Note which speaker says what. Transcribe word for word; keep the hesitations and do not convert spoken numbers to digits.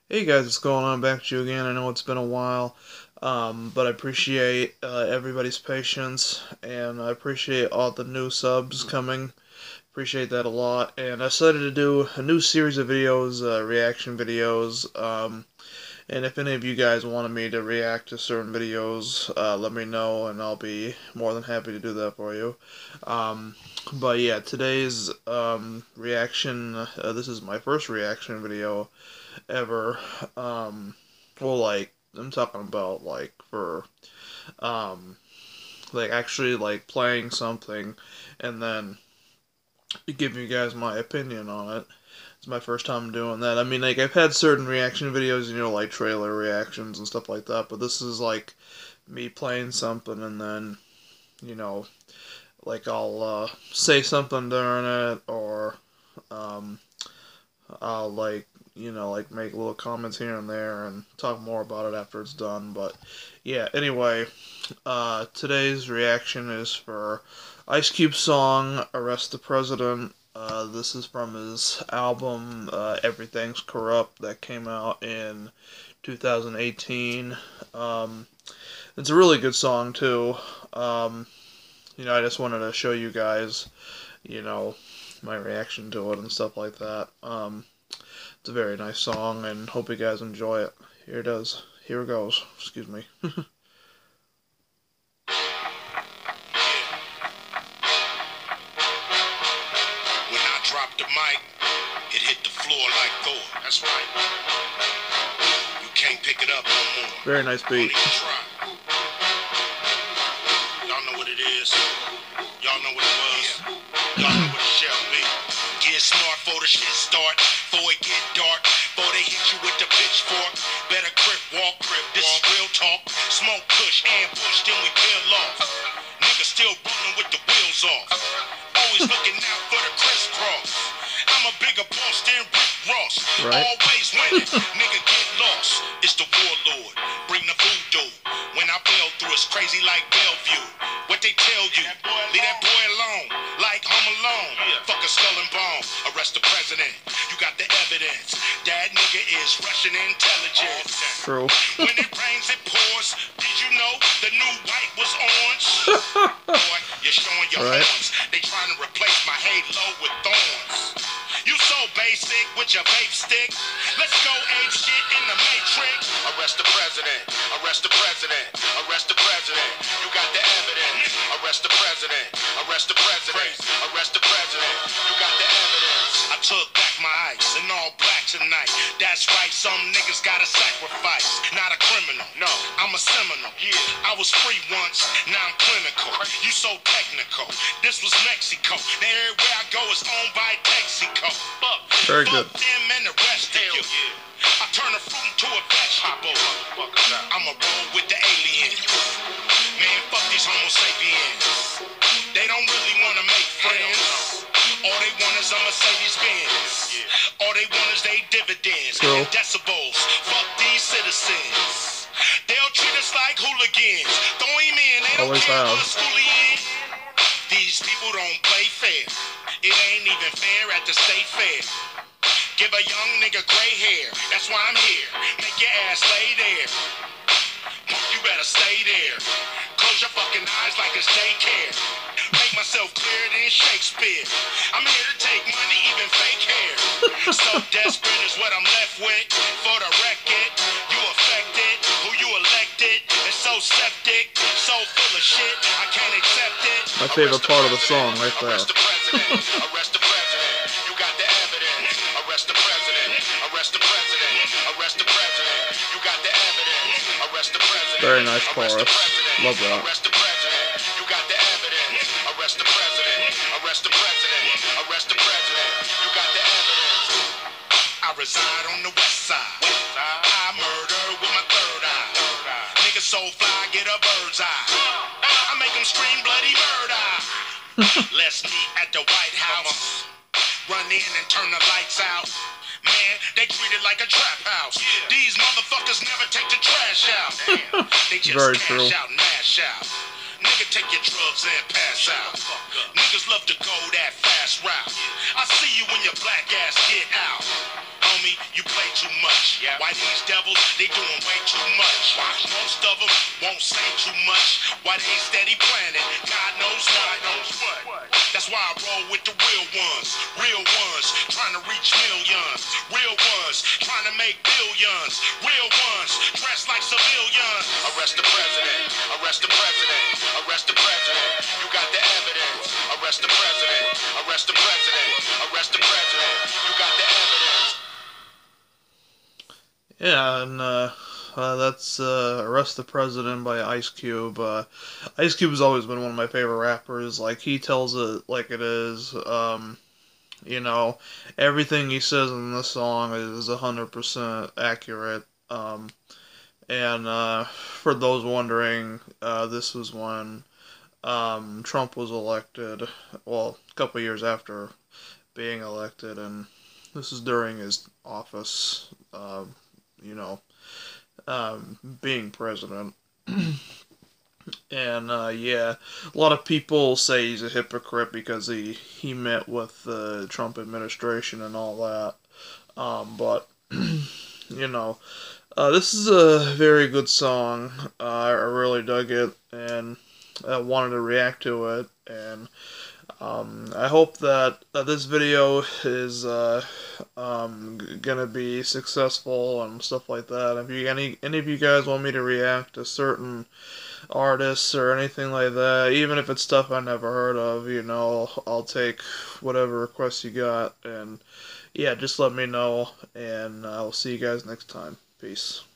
Speaker 1: Hey guys, what's going on? Back to you again. I know it's been a while, um, but I appreciate uh, everybody's patience, and I appreciate all the new subs coming. Appreciate that a lot. And I decided to do a new series of videos, uh, reaction videos. Um, and if any of you guys wanted me to react to certain videos, uh, let me know, and I'll be more than happy to do that for you. Um, but yeah, today's um, reaction. Uh, this is my first reaction video ever. Um, well, like I'm talking about like for um, like actually like playing something and then giving you guys my opinion on it. It's my first time doing that. I mean, like I've had certain reaction videos, you know, like trailer reactions and stuff like that, but this is like me playing something and then you know, like I'll uh, say something during it or um, I'll like you know like make little comments here and there and talk more about it after it's done. But yeah, anyway, uh, today's reaction is for Ice Cube's song "Arrest the President." Uh, this is from his album uh, "Everything's Corrupt" that came out in two thousand eighteen. Um, it's a really good song too. Um, you know, I just wanted to show you guys, you know, my reaction to it and stuff like that. Um, it's a very nice song, and hope you guys enjoy it. Here it is. Here it goes. Excuse me.
Speaker 2: When I dropped the mic, it hit the floor like Thor. That's right. You can't pick it up no more.
Speaker 1: Very nice beat.
Speaker 2: Don't even try. Y'all know what it is. Y'all know what it was. Y'all know what it shall be. Get smart before the shit start. Before it get dark. Before they hit you with the pitchfork. Better crip walk. Crip this is real talk. Smoke push, ambush, then we peel off. Niggas still rolling with the wheels off. Always looking out for the crisscross. I'm a bigger boss than Rick Ross.
Speaker 1: Right.
Speaker 2: Always winning. Nigga get lost. It's the warlord. Bring the voodoo. When I fell through, it's crazy like Bellevue. What they tell you? Leave that boy alone. Like Home Alone. Fuck a skull and bone. Arrest the president. You got the evidence. That nigga is Russian intelligence.
Speaker 1: True.
Speaker 2: When it rains, it pours. Did you know the new white was orange? Boy, you're showing your
Speaker 1: Right.
Speaker 2: horns. They trying to replace my halo with thorns. You so basic with your vape stick. Let's go ape shit in the matrix. Arrest the president. Arrest the president. Arrest the president. You got the evidence. Arrest the president. Arrest the president. Arrest the president. You got the evidence. I took back my ice and all black tonight. That's right, some niggas gotta sacrifice. Not a criminal. No, I'm a seminal. Yeah, I was free once. Now I'm clinical. You so technical. This was Mexico. Now everywhere I go is owned by Texaco. Fuck.
Speaker 1: Very good.
Speaker 2: Fuck them and the rest of you. I turn a fruit into a vegetable. I'ma roll with the aliens. Man, fuck these homo sapiens. They don't really wanna make friends. All they want is a Mercedes Benz. All they want is they dividends
Speaker 1: True.
Speaker 2: and decibels. Fuck these citizens. They'll treat us like hooligans. Throw him in, they don't
Speaker 1: Always
Speaker 2: care
Speaker 1: have.
Speaker 2: what school he in. These people don't play fair. It ain't even fair at the state fair. Give a young nigga gray hair. That's why I'm here. Make your ass lay there. Punk, you better stay there. Close your fucking eyes like it's daycare. Make myself clearer than Shakespeare. I'm here to take money, even fake hair. So desperate is what I'm left with. For the record, you affected. Who you elected is so septic, so full of shit. I can't accept it.
Speaker 1: My favorite
Speaker 2: Arrest the
Speaker 1: part of the
Speaker 2: president.
Speaker 1: song right there.
Speaker 2: Arrest the president. Arrest the president. You got the evidence. Arrest the president. Arrest the president. Arrest the president. You got the evidence. Arrest the president.
Speaker 1: Very nice
Speaker 2: Arrest the
Speaker 1: chorus.
Speaker 2: president.
Speaker 1: Love that.
Speaker 2: Arrest the president. You got the evidence. Arrest the president. Arrest the president. Arrest the president. You got the evidence. I reside on the west side. I murder with my third eye. Niggas so fly, get a bird's eye. I make them scream bloody murder. Let's meet at the White House. Run in and turn the lights out. Man, they treat it like a trap house. These motherfuckers never take the trash out. They just
Speaker 1: Very
Speaker 2: cash
Speaker 1: true.
Speaker 2: out and mash out. Nigga, take your drugs and pass out. Niggas love to go that fast route. I see you when your black ass get out. homie, you play too much. Yeah. Why these devils, they doing way too much. Most of them won't say too much. Why they steady planning, God knows what. knows what. That's why I roll with the real ones. Real ones, trying to reach millions. Real ones, trying to make billions. Real ones, dressed like civilians. Arrest the president, arrest the president, arrest the president. You got the evidence. Arrest the president, arrest the president, arrest the president. You got the evidence.
Speaker 1: Yeah, and uh, uh, that's uh, Arrest the President by Ice Cube. Uh, Ice Cube has always been one of my favorite rappers. Like, he tells it like it is. Um, you know, everything he says in this song is one hundred percent accurate. Um, and uh, for those wondering, uh, this was when um, Trump was elected. Well, a couple years after being elected, and this is during his office. Uh, you know, um, being president. And, uh, yeah, a lot of people say he's a hypocrite because he, he met with the Trump administration and all that. Um, but, you know, uh, this is a very good song. Uh, I really dug it, and I wanted to react to it, and Um, I hope that uh, this video is uh, um, g- gonna be successful and stuff like that. If you any any of you guys want me to react to certain artists or anything like that, even if it's stuff I never heard of, you know, I'll take whatever requests you got. And yeah, just let me know, and I'll see you guys next time. Peace.